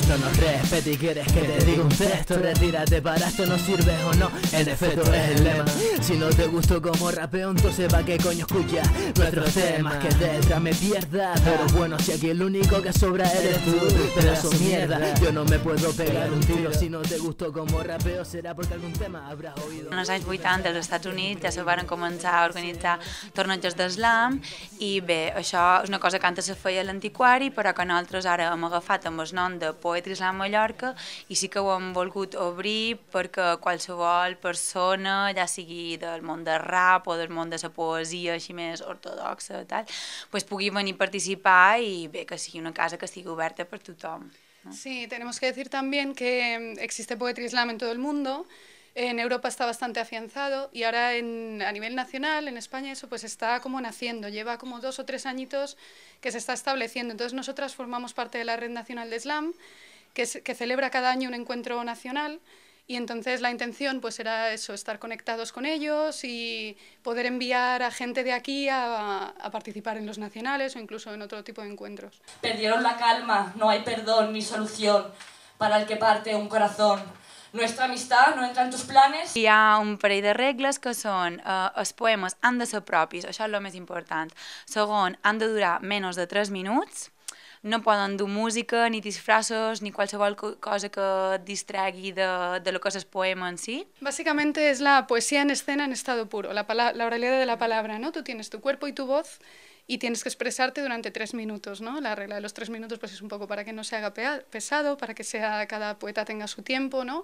No nos respetes y quieres que te diga un texto. Retírate, para esto no sirves o no. En efecto es el lema. Si no te gustó como rapeo, entonces ¿pa' qué coño escuchas nuestros temas? Que detrás me pierda. Pero bueno, si aquí el único que sobra eres tú. Pedazo mierda, yo no me puedo pegar un tiro. Si no te gustó como rapeo, será porque algún tema habrás oído. En els anys 80 als Estats Units ja se van començar a organitzar tornejos d'eslam i bé, això és una cosa que antes se feia a l'antiquari, però que nosaltres ara hem agafat amb el nom de Poetry Slam Mallorca i sí que ho hem volgut obrir perquè qualsevol persona, ja sigui del món del rap o del món de la poesia així més ortodoxa, tal, pues pugui venir a participar i bé, que sigui una casa que estigui oberta per tothom. ¿No? Sí, tenemos que decir también que existe Poetry Slam en todo el mundo. En Europa está bastante afianzado y ahora a nivel nacional, en España, eso pues está como naciendo, lleva como 2 o 3 añitos que se está estableciendo. Entonces nosotras formamos parte de la Red Nacional de Slam, que celebra cada año un encuentro nacional y entonces la intención pues era eso, estar conectados con ellos y poder enviar a gente de aquí a participar en los nacionales o incluso en otro tipo de encuentros. Perdieron la calma, no hay perdón ni solución para el que parte un corazón. Nuestra amistad no entra en tus planes. Hi ha un parell de regles que són els poemes han de ser propis, això és el més important. Segon, han de durar menys de 3 minuts, no poden dur música, ni disfrazos, ni qualsevol cosa que et distregui de lo que és el poema en si. Básicamente es la poesía en escena en estado puro, la oralidad de la palabra, ¿no? Tú tienes tu cuerpo y tu voz y tienes que expresarte durante 3 minutos, ¿no? La regla de los 3 minutos pues es un poco para que no se haga pesado, para que cada poeta tenga su tiempo, ¿no?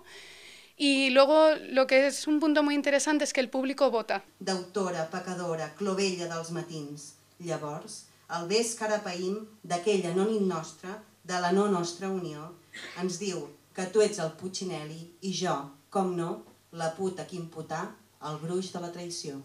Y luego lo que es un punto muy interesante es que el público vota. D'autora, pecadora, clovella dels matins. Llavors, el bes que ara païm d'aquell anònim nostre, de la no nostra unió, ens diu que tu ets el Puccinelli i jo, com no, la puta que imputar el gruix de la traïció.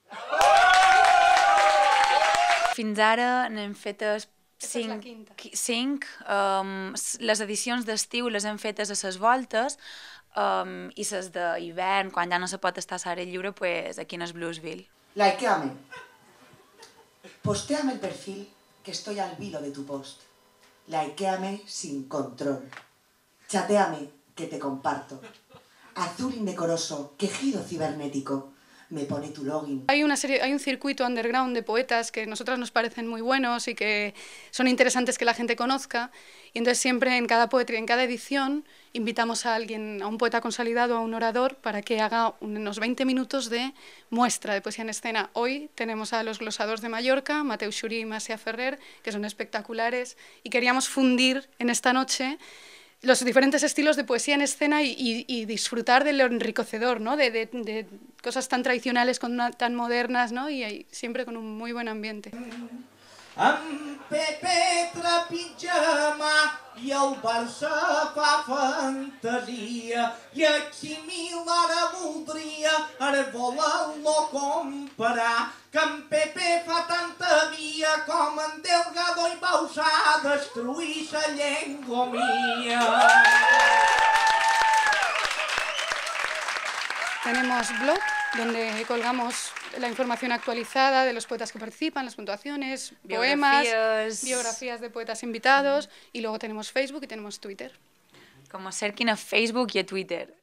Fins ara n'hem fetes 5. Les edicions d'estiu les hem fetes a les voltes i les d'hivern, quan ja no se pot estar a l'aire lliure, pues aquí en el Bluesville. Likeame. Postéame el perfil que estoy al vilo de tu post. Likeame sin control. Chateame que te comparto. Azul indecoroso, quejido cibernético. Me pone tu login. Hay un circuito underground de poetas que a nosotras nos parecen muy buenos y que son interesantes que la gente conozca. Y entonces siempre en cada poetry, en cada edición, invitamos a alguien, a un poeta consolidado, a un orador, para que haga unos 20 minutos de muestra de poesía en escena. Hoy tenemos a los glosadors de Mallorca, Mateu Xurí y Masia Ferrer, que son espectaculares, y queríamos fundir en esta noche los diferentes estilos de poesía en escena y disfrutar de lo enriquecedor, ¿no? de cosas tan tradicionales con tan modernas, ¿no? Y siempre con un muy buen ambiente. Amb Pepe trepitja mà i el Barça fa fantasia i a Ximil ara voldria, ara voler-lo comparar, que en Pepe fa tanta via com en Delgado i Bausà destruir la llengua mía. Tenemos blog, donde colgamos la información actualizada de los poetas que participan, las puntuaciones, poemas, biografías de poetas invitados, y luego tenemos Facebook y tenemos Twitter. Com cerquin a Facebook i a Twitter.